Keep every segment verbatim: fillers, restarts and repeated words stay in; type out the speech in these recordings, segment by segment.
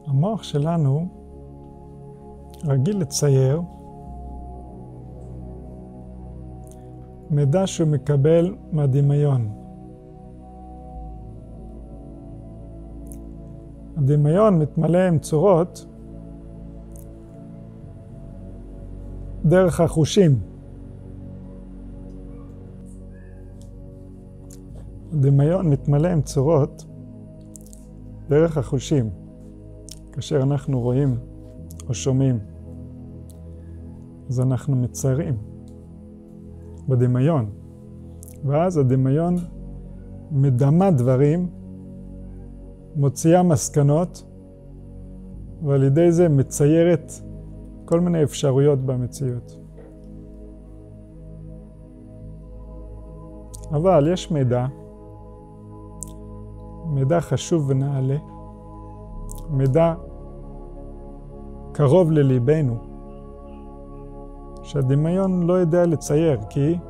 המוח שלנו רגיל לצייר מידע שהוא מקבל מהדמיון. הדמיון מתמלא עם צורות דרך החושים. הדמיון מתמלא עם צורות דרך החושים. כאשר אנחנו רואים או שומעים, אז אנחנו מציירים בדמיון. ואז הדמיון מדמה דברים, מוציאה מסקנות, ועל ידי זה מציירת כל מיני אפשרויות במציאות. אבל יש מידע, מידע חשוב ונעלה, מידע קרוב לליבנו, שהדמיון לא יודע לצייר, כי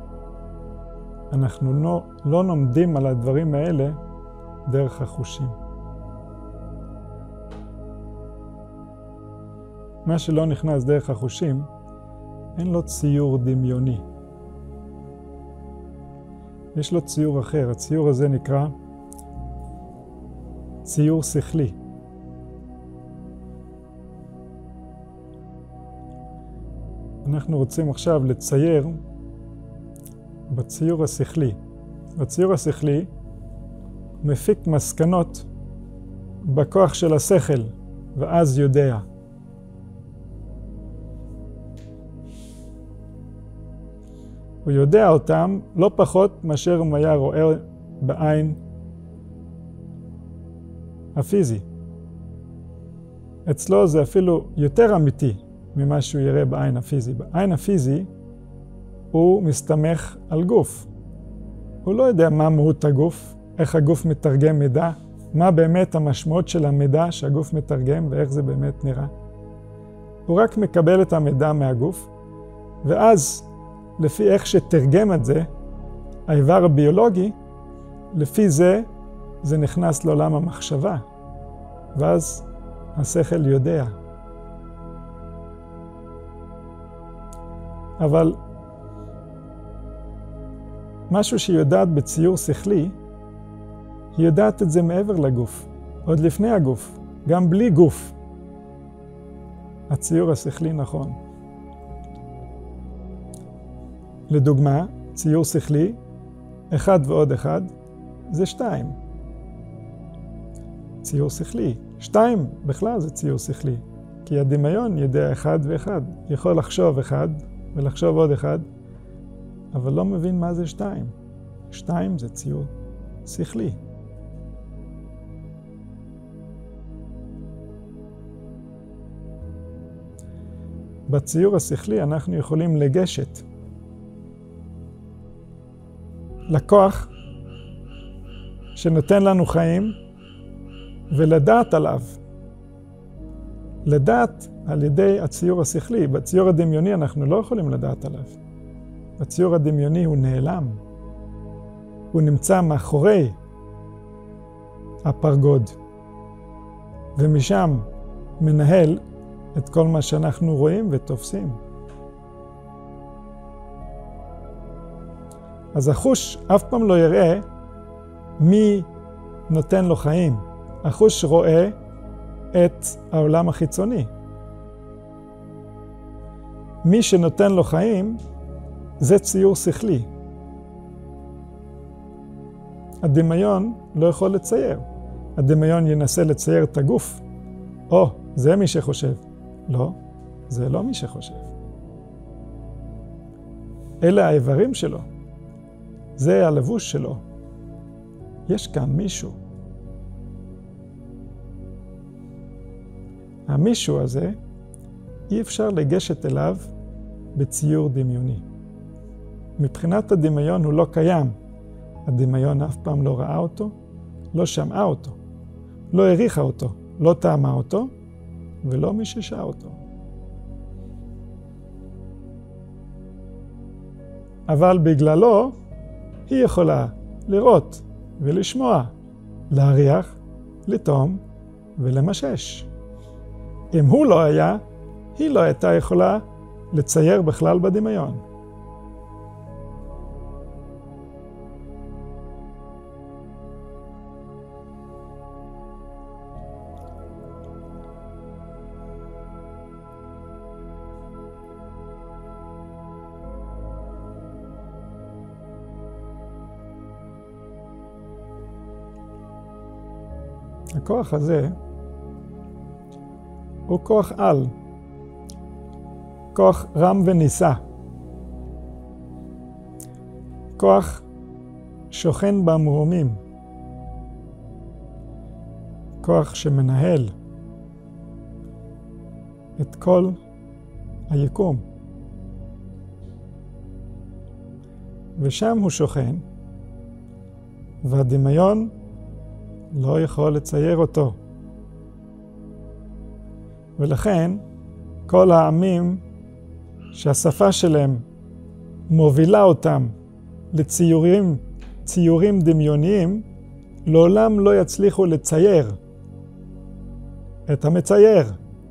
אנחנו לא, לא לומדים על הדברים האלה דרך החושים. מה שלא נכנס דרך החושים, אין לו ציור דמיוני. יש לו ציור אחר. הציור הזה נקרא ציור שכלי. אנחנו רוצים עכשיו לצייר בציור השכלי. בציור השכלי מפיק מסקנות בכוח של השכל, ואז יודע. הוא יודע אותם לא פחות מאשר הוא היה רואה בעין הפיזי. אצלו זה אפילו יותר אמיתי ממה שהוא יראה בעין הפיזי. בעין הפיזי הוא מסתמך על גוף. הוא לא יודע מה מהות הגוף, איך הגוף מתרגם מידע, מה באמת המשמעות של המידע שהגוף מתרגם ואיך זה באמת נראה. הוא רק מקבל את המידע מהגוף, ואז לפי איך שתרגם את זה, האיבר הביולוגי, לפי זה, זה נכנס לעולם המחשבה, ואז השכל יודע. אבל משהו שהיא יודעת בציור שכלי, היא יודעת את זה מעבר לגוף, עוד לפני הגוף, גם בלי גוף. הציור השכלי נכון. לדוגמה, ציור שכלי, אחד ועוד אחד, זה שתיים. ציור שכלי. שתיים בכלל זה ציור שכלי, כי הדמיון יודע אחד ואחד. יכול לחשוב אחד ולחשוב עוד אחד, אבל לא מבין מה זה שתיים. שתיים זה ציור שכלי. בציור השכלי אנחנו יכולים לגשת לכוח שנותן לנו חיים ולדעת עליו. לדעת על ידי הציור השכלי. בציור הדמיוני אנחנו לא יכולים לדעת עליו. בציור הדמיוני הוא נעלם. הוא נמצא מאחורי הפרגוד, ומשם מנהל את כל מה שאנחנו רואים ותופסים. אז החוש אף פעם לא יראה מי נותן לו חיים. החוש רואה את העולם החיצוני. מי שנותן לו חיים זה ציור שכלי. הדמיון לא יכול לצייר. הדמיון ינסה לצייר את הגוף. או, זה מי שחושב. לא, זה לא מי שחושב. אלה האיברים שלו. זה הלבוש שלו. יש כאן מישהו. המישהו הזה, אי אפשר לגשת אליו בציור דמיוני. מבחינת הדמיון הוא לא קיים. הדמיון אף פעם לא ראה אותו, לא שמעה אותו, לא העריכה אותו, לא טעמה אותו, ולא מיששה אותו. אבל בגללו, היא יכולה לראות ולשמוע, להריח, לטעום ולמשש. אם הוא לא היה, היא לא הייתה יכולה לצייר בכלל בדמיון. הכוח הזה הוא כוח על, כוח רם ונישא, כוח שוכן במרומים, כוח שמנהל את כל היקום. ושם הוא שוכן, והדמיון לא יכול לצייר אותו. ולכן כל העמים שהשפה שלהם מובילה אותם לציורים, ציורים דמיוניים, לעולם לא יצליחו לצייר את המצייר.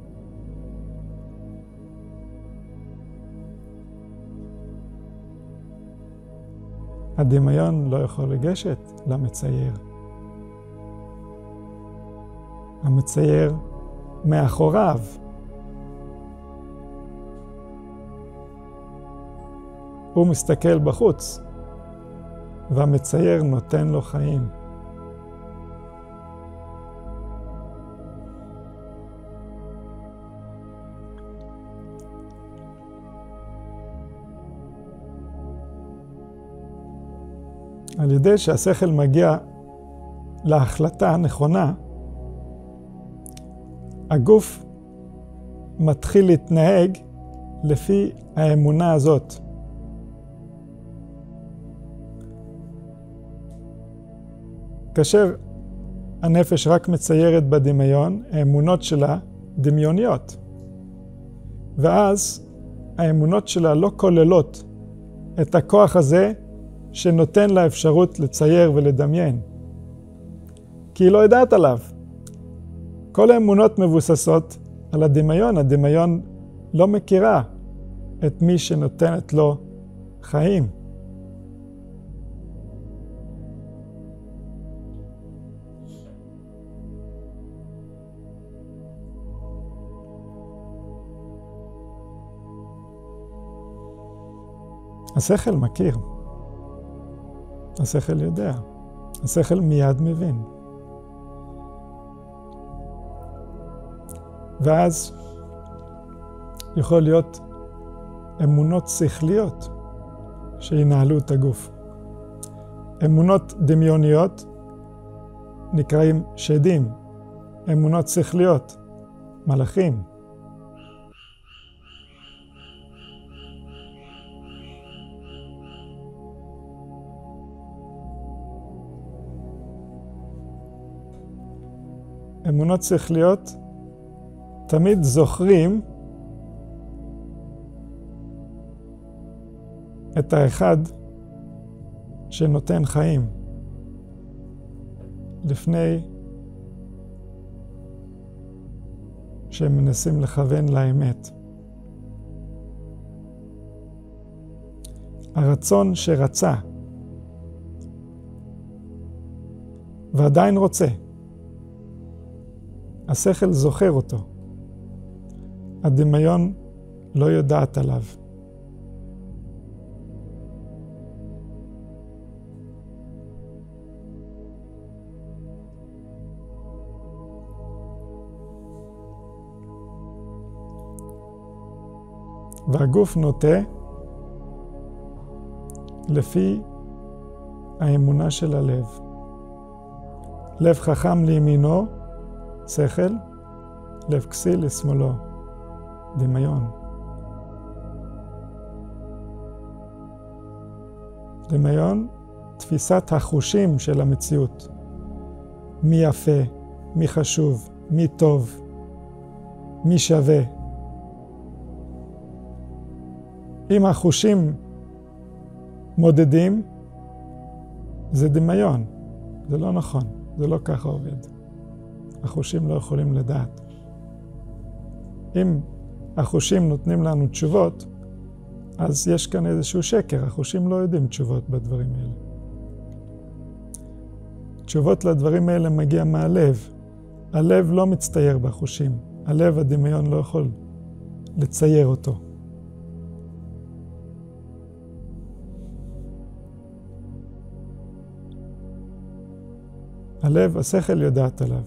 הדמיון לא יכול לגשת למצייר. המצייר מאחוריו. הוא מסתכל בחוץ, והמצייר נותן לו חיים. על ידי שהשכל מגיע להחלטה הנכונה, הגוף מתחיל להתנהג לפי האמונה הזאת. כאשר הנפש רק מציירת בדמיון, האמונות שלה דמיוניות. ואז האמונות שלה לא כוללות את הכוח הזה שנותן לה אפשרות לצייר ולדמיין. כי היא לא יודעת עליו. כל האמונות מבוססות על הדמיון. הדמיון לא מכירה את מי שנותנת לו חיים. השכל מכיר. השכל יודע. השכל מיד מבין. ואז יכול להיות אמונות שכליות שינהלו את הגוף. אמונות דמיוניות נקראים שדים. אמונות שכליות, מלאכים. אמונות שכליות תמיד זוכרים את האחד שנותן חיים לפני שהם מנסים לכוון לאמת. הרצון שרצה ועדיין רוצה, השכל זוכר אותו. הדמיון לא יודעת עליו. והגוף נוטה לפי האמונה של הלב. לב חכם לימינו, שכל, לב כסיל לשמאלו, דמיון. דמיון, תפיסת החושים של המציאות. מי יפה, מי חשוב, מי טוב, מי שווה. אם החושים מודדים, זה דמיון. זה לא נכון, זה לא ככה עובד. החושים לא יכולים לדעת. אם החושים נותנים לנו תשובות, אז יש כאן איזשהו שקר, החושים לא יודעים תשובות בדברים האלה. תשובות לדברים האלה מגיע מהלב. הלב לא מצטייר בחושים, הלב הדמיון לא יכול לצייר אותו. הלב, השכל יודעת עליו.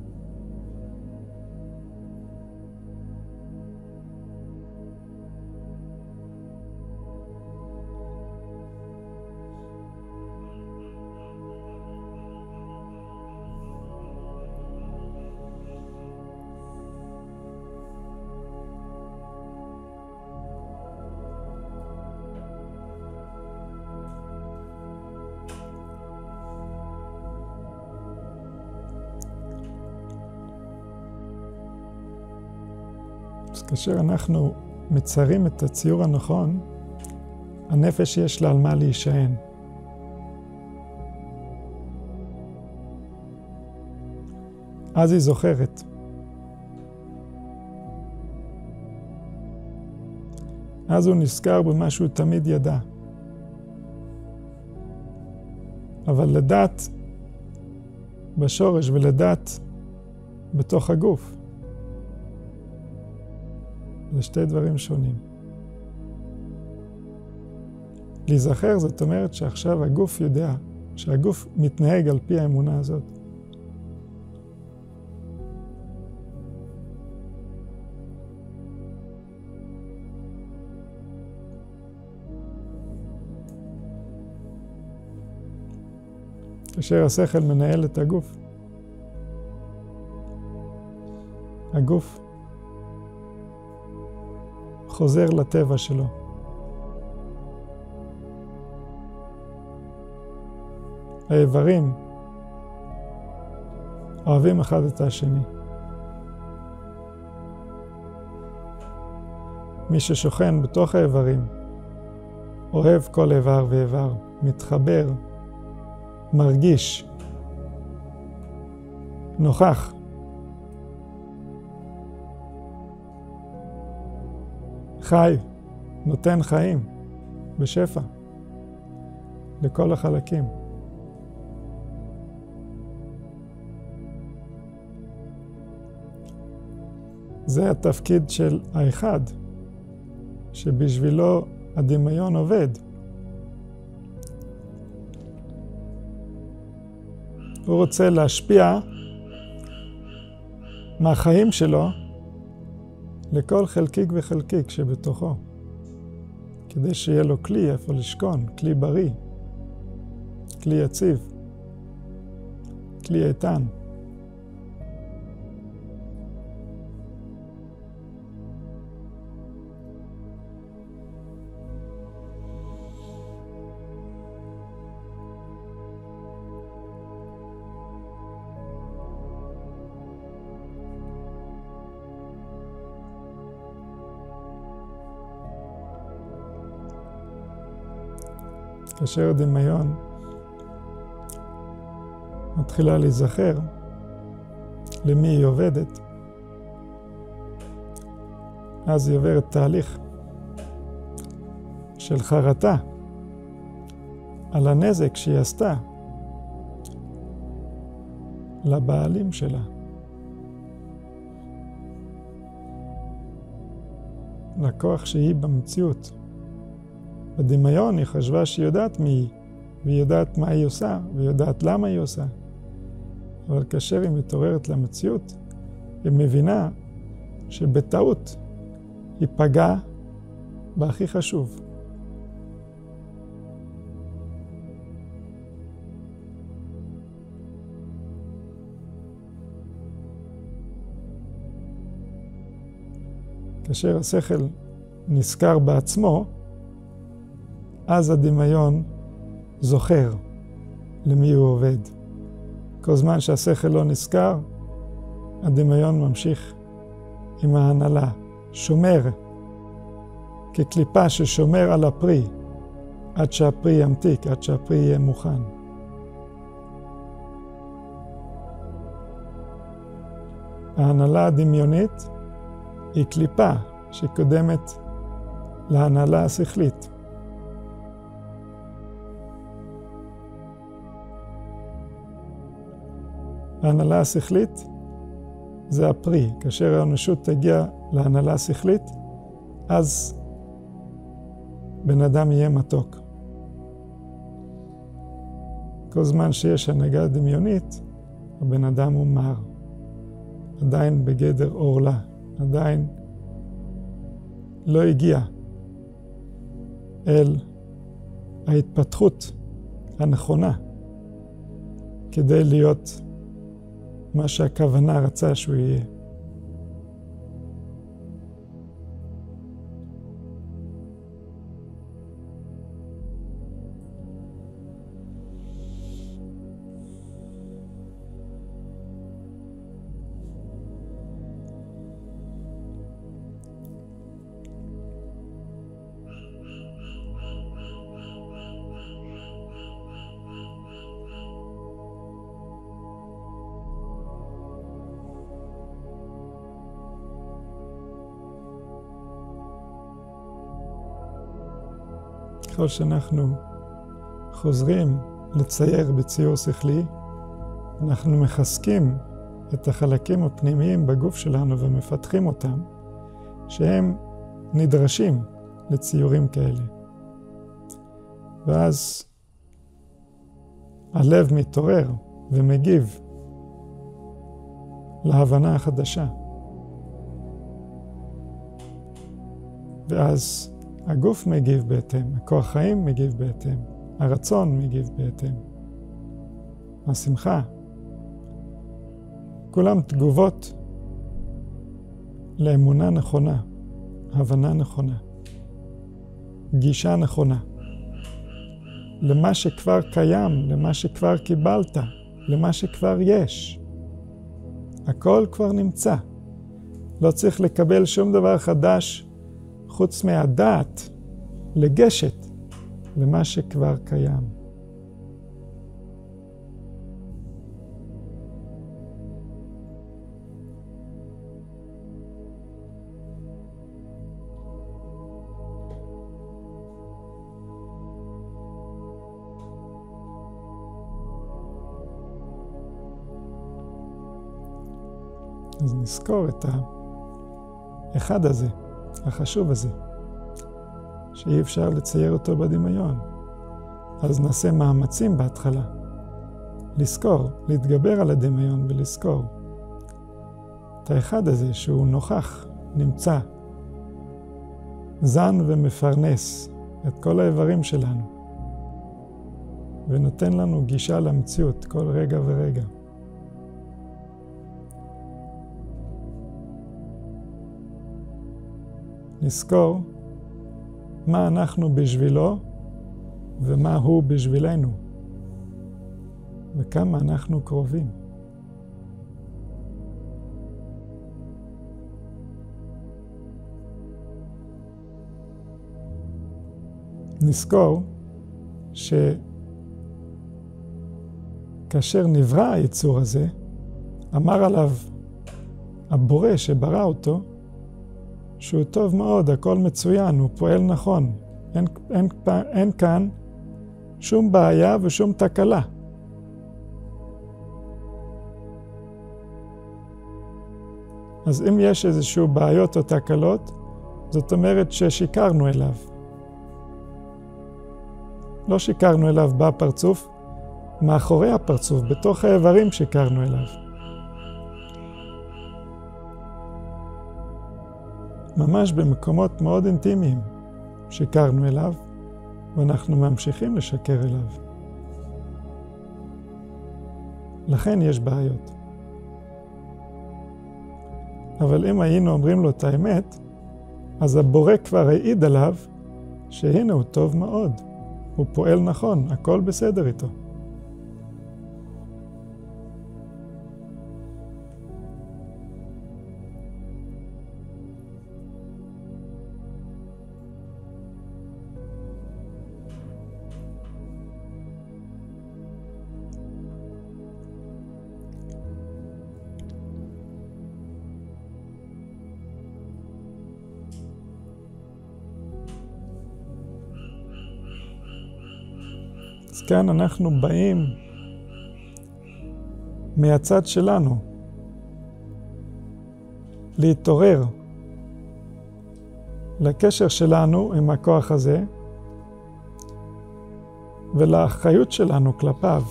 אז כאשר אנחנו מציירים את הציור הנכון, הנפש יש לה על מה להישען. אז היא זוכרת. אז הוא נזכר במה שהוא תמיד ידע. אבל לדעת בשורש ולדעת בתוך הגוף, זה שתי דברים שונים. להיזכר זאת אומרת שעכשיו הגוף יודע, שהגוף מתנהג על פי האמונה הזאת. כאשר השכל מנהל את הגוף, הגוף חוזר לטבע שלו. האיברים אוהבים אחד את השני. מי ששוכן בתוך האיברים אוהב כל איבר ואיבר, מתחבר, מרגיש, נוכח. חי, נותן חיים בשפע לכל החלקים. זה התפקיד של האחד, שבשבילו הדמיון עובד. הוא רוצה להשפיע מהחיים שלו לכל חלקיק וחלקיק שבתוכו, כדי שיהיה לו כלי איפה לשכון, כלי בריא, כלי יציב, כלי איתן. כאשר הדמיון מתחילה להיזכר למי היא עובדת, אז היא עוברת תהליך של חרטה על הנזק שהיא עשתה לבעלים שלה. לכוח שהיא במציאות. בדמיון היא חשבה שהיא יודעת מי היא, והיא יודעת מה היא עושה, והיא יודעת למה היא עושה. אבל כאשר היא מתעוררת למציאות, היא מבינה שבטעות היא פגעה בהכי חשוב. כאשר השכל נזכר בעצמו, אז הדמיון זוכר למי הוא עובד. כל זמן שהשכל לא נזכר, הדמיון ממשיך עם ההנהלה, שומר, כקליפה ששומר על הפרי, עד שהפרי ימתיק, עד שהפרי יהיה מוכן. ההנהלה הדמיונית היא קליפה שקודמת להנהלה השכלית. ההנהלה השכלית זה הפרי. כאשר האנושות תגיע להנהלה השכלית, אז בן אדם יהיה מתוק. כל זמן שיש הנהגה דמיונית, הבן אדם הוא מר. עדיין בגדר אורלה, עדיין לא הגיע אל ההתפתחות הנכונה כדי להיות מה שהכוונה רצה שהוא יהיה. ככל שאנחנו חוזרים לצייר בציור שכלי, אנחנו מחזקים את החלקים הפנימיים בגוף שלנו ומפתחים אותם, שהם נדרשים לציורים כאלה. ואז הלב מתעורר ומגיב להבנה החדשה. ואז הגוף מגיב בהתאם, הכוח חיים מגיב בהתאם, הרצון מגיב בהתאם, השמחה. כולם תגובות לאמונה נכונה, הבנה נכונה, גישה נכונה, למה שכבר קיים, למה שכבר קיבלת, למה שכבר יש. הכל כבר נמצא. לא צריך לקבל שום דבר חדש חוץ מהדעת, לגשת למה שכבר קיים. אז נזכור את האחד הזה, החשוב הזה, שאי אפשר לצייר אותו בדמיון. אז נעשה מאמצים בהתחלה, לזכור, להתגבר על הדמיון ולזכור את האחד הזה שהוא נוכח, נמצא, זן ומפרנס את כל האיברים שלנו, ונותן לנו גישה למציאות כל רגע ורגע. נזכור מה אנחנו בשבילו ומה הוא בשבילנו, וכמה אנחנו קרובים. נזכור שכאשר נברא היצור הזה, אמר עליו הבורא שברא אותו, שהוא טוב מאוד, הכל מצוין, הוא פועל נכון. אין, אין, אין כאן שום בעיה ושום תקלה. אז אם יש איזשהו בעיות או תקלות, זאת אומרת ששיקרנו אליו. לא שיקרנו אליו בפרצוף, מאחורי הפרצוף, בתוך האיברים שיקרנו אליו. ממש במקומות מאוד אינטימיים שיקרנו אליו, ואנחנו ממשיכים לשקר אליו. לכן יש בעיות. אבל אם היינו אומרים לו את האמת, אז הבורא כבר העיד עליו שהנה הוא טוב מאוד, הוא פועל נכון, הכל בסדר איתו. אז כאן אנחנו באים מהצד שלנו להתעורר לקשר שלנו עם הכוח הזה ולאחריות שלנו כלפיו.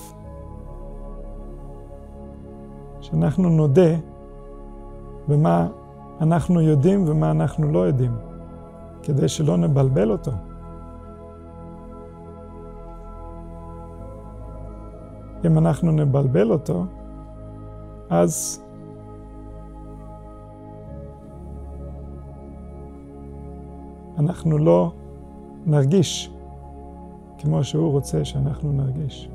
שאנחנו נודה במה אנחנו יודעים ומה אנחנו לא יודעים, כדי שלא נבלבל אותו. אם אנחנו נבלבל אותו, אז אנחנו לא נרגיש כמו שהוא רוצה שאנחנו נרגיש.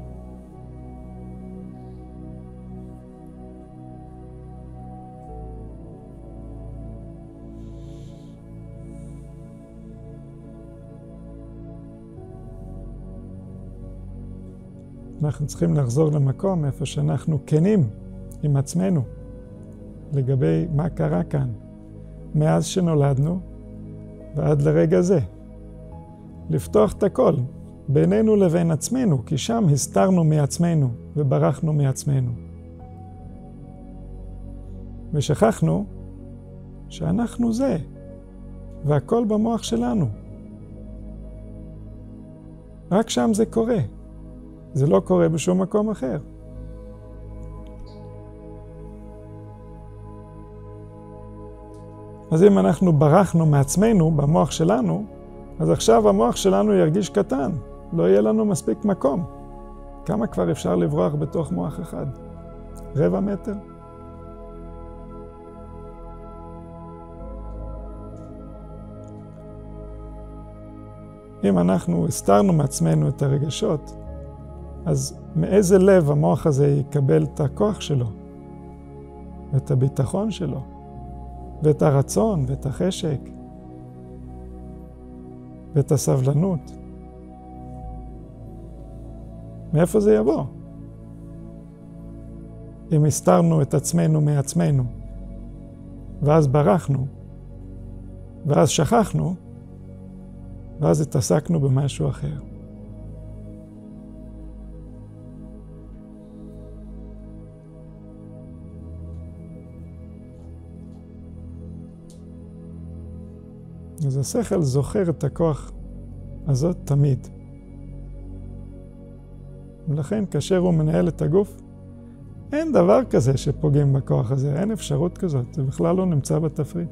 אנחנו צריכים לחזור למקום איפה שאנחנו כנים עם עצמנו לגבי מה קרה כאן מאז שנולדנו ועד לרגע זה. לפתוח את הכל בינינו לבין עצמנו, כי שם הסתרנו מעצמנו וברחנו מעצמנו. ושכחנו שאנחנו זה, והכל במוח שלנו. רק שם זה קורה. זה לא קורה בשום מקום אחר. אז אם אנחנו ברחנו מעצמנו במוח שלנו, אז עכשיו המוח שלנו ירגיש קטן. לא יהיה לנו מספיק מקום. כמה כבר אפשר לברוח בתוך מוח אחד? רבע מטר? אם אנחנו הסתרנו מעצמנו את הרגשות, אז מאיזה לב המוח הזה יקבל את הכוח שלו, ואת הביטחון שלו, ואת הרצון, ואת החשק, ואת הסבלנות? מאיפה זה יבוא? אם הסתרנו את עצמנו מעצמנו, ואז ברחנו, ואז שכחנו, ואז התעסקנו במשהו אחר. אז השכל זוכר את הכוח הזאת תמיד. ולכן כאשר הוא מנהל את הגוף, אין דבר כזה שפוגעים בכוח הזה, אין אפשרות כזאת, זה בכלל לא נמצא בתפריט.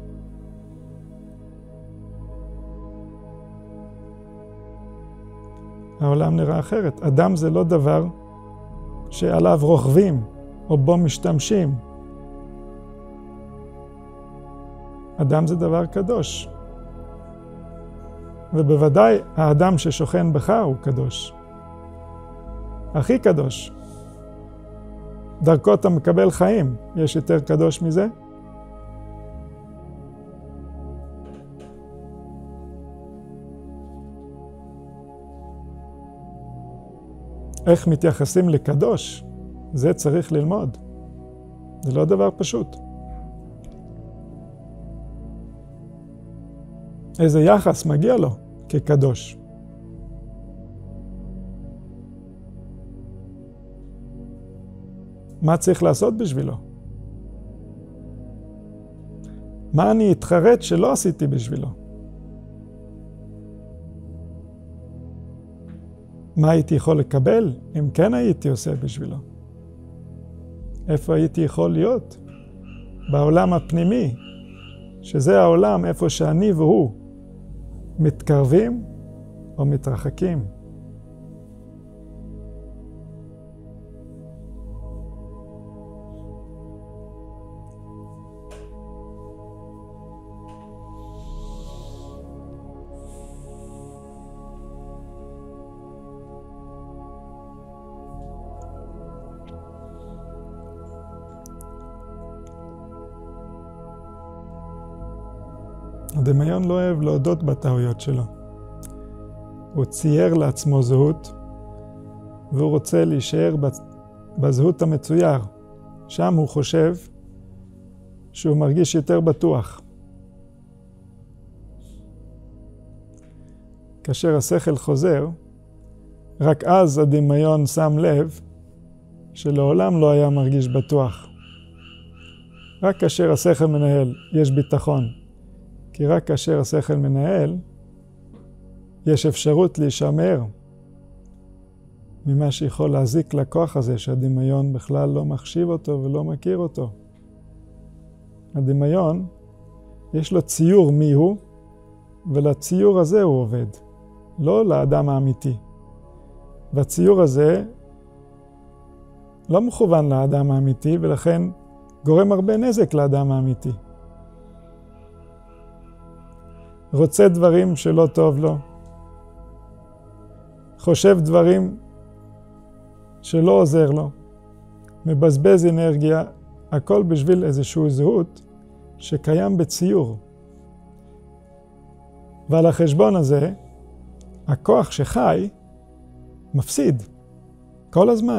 העולם נראה אחרת. אדם זה לא דבר שעליו רוכבים או בו משתמשים. אדם זה דבר קדוש. ובוודאי האדם ששוכן בך הוא קדוש. הכי קדוש. דרכו אתה מקבל חיים. יש יותר קדוש מזה? איך מתייחסים לקדוש? זה צריך ללמוד. זה לא דבר פשוט. איזה יחס מגיע לו כקדוש. מה צריך לעשות בשבילו? מה אני אתחרט שלא עשיתי בשבילו? מה הייתי יכול לקבל אם כן הייתי עושה בשבילו? איפה הייתי יכול להיות? בעולם הפנימי, שזה העולם איפה שאני והוא מתקרבים או מתרחקים. הדמיון לא אוהב להודות בטעויות שלו. הוא צייר לעצמו זהות, והוא רוצה להישאר בזהות המצויר. שם הוא חושב שהוא מרגיש יותר בטוח. כאשר השכל חוזר, רק אז הדמיון שם לב שלעולם לא היה מרגיש בטוח. רק כאשר השכל מנהל יש ביטחון, כי רק כאשר השכל מנהל יש אפשרות להישמר ממה שיכול להזיק לכוח הזה שהדמיון בכלל לא מחשיב אותו ולא מכיר אותו. הדמיון יש לו ציור מי הוא, ולציור הזה הוא עובד, לא לאדם האמיתי. והציור הזה לא מכוון לאדם האמיתי, ולכן גורם הרבה נזק לאדם האמיתי. רוצה דברים שלא טוב לו, חושב דברים שלא עוזר לו, מבזבז אנרגיה, הכל בשביל איזשהו זהות שקיים בציור. ועל החשבון הזה, הכוח שחי מפסיד כל הזמן.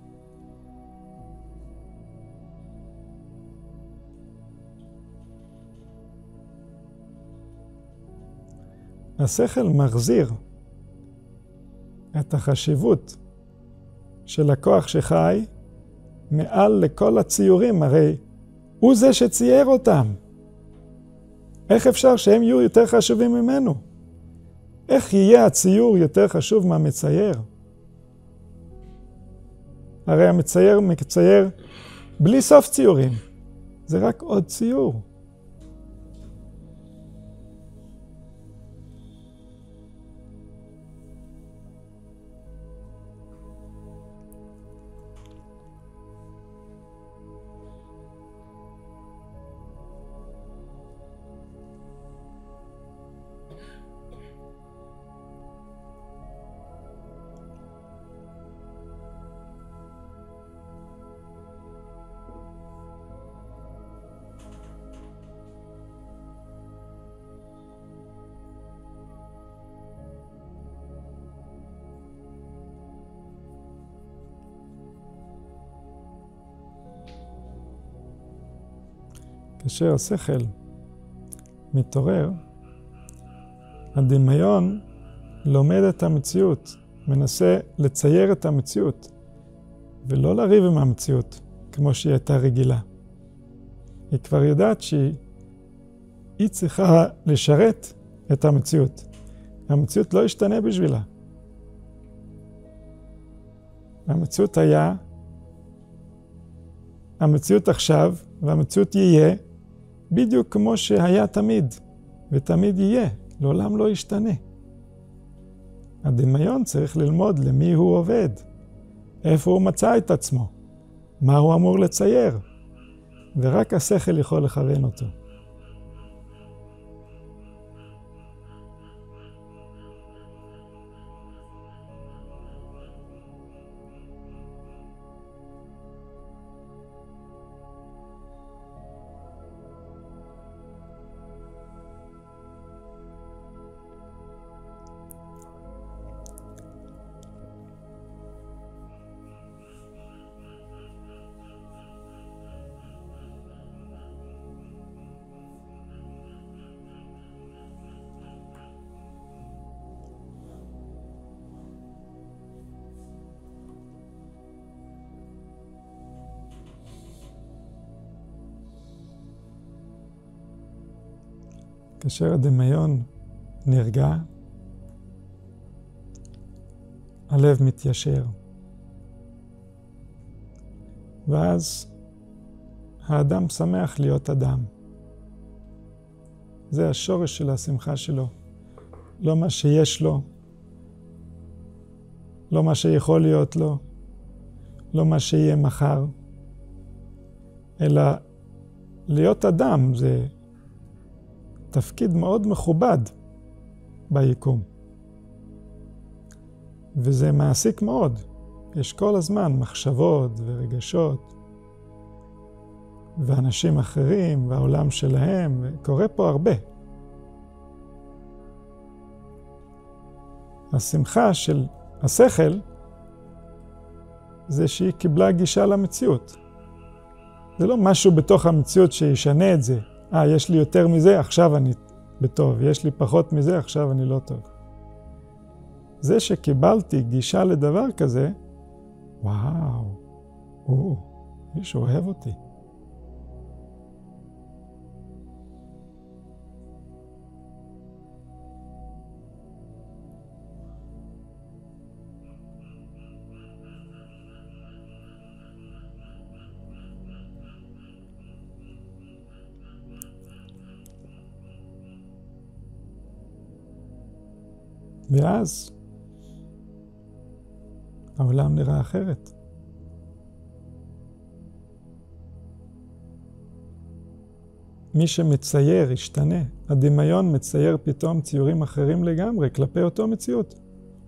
השכל מחזיר את החשיבות של הכוח שחי מעל לכל הציורים, הרי הוא זה שצייר אותם. איך אפשר שהם יהיו יותר חשובים ממנו? איך יהיה הציור יותר חשוב מהמצייר? הרי המצייר מצייר בלי סוף ציורים. זה רק עוד ציור. כאשר השכל מתעורר, הדמיון לומד את המציאות, מנסה לצייר את המציאות, ולא לריב עם המציאות, כמו שהיא הייתה רגילה. היא כבר יודעת שהיא צריכה לשרת את המציאות. המציאות לא ישתנה בשבילה. המציאות היה, המציאות עכשיו, והמציאות יהיה, בדיוק כמו שהיה תמיד, ותמיד יהיה, לעולם לא ישתנה. הדמיון צריך ללמוד למי הוא עובד, איפה הוא מצא את עצמו, מה הוא אמור לצייר, ורק השכל יכול לכוון אותו. כאשר הדמיון נרגע, הלב מתיישר. ואז האדם שמח להיות אדם. זה השורש של השמחה שלו. לא מה שיש לו, לא מה שיכול להיות לו, לא מה שיהיה מחר, אלא להיות אדם זה תפקיד מאוד מכובד ביקום. וזה מעסיק מאוד. יש כל הזמן מחשבות ורגשות, ואנשים אחרים, והעולם שלהם, וקורה פה הרבה. השמחה של השכל זה שהיא קיבלה גישה למציאות. זה לא משהו בתוך המציאות שישנה את זה. אה, יש לי יותר מזה, עכשיו אני בטוב. יש לי פחות מזה, עכשיו אני לא טוב. זה שקיבלתי גישה לדבר כזה, וואו, או, מישהו אוהב אותי. ואז העולם נראה אחרת. מי שמצייר ישתנה. הדמיון מצייר פתאום ציורים אחרים לגמרי כלפי אותו מציאות.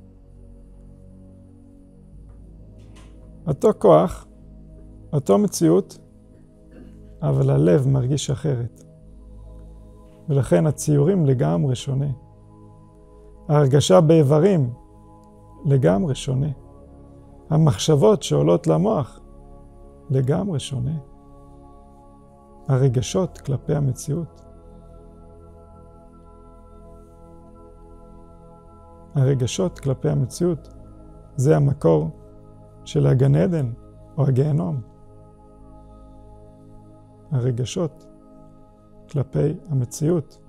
אותו כוח, אותו מציאות, אבל הלב מרגיש אחרת. ולכן הציורים לגמרי שונה. ההרגשה באיברים לגמרי שונה. המחשבות שעולות למוח לגמרי שונה. הרגשות כלפי המציאות. הרגשות כלפי המציאות זה המקור של הגן עדן או הגיהנום. הרגשות כלפי המציאות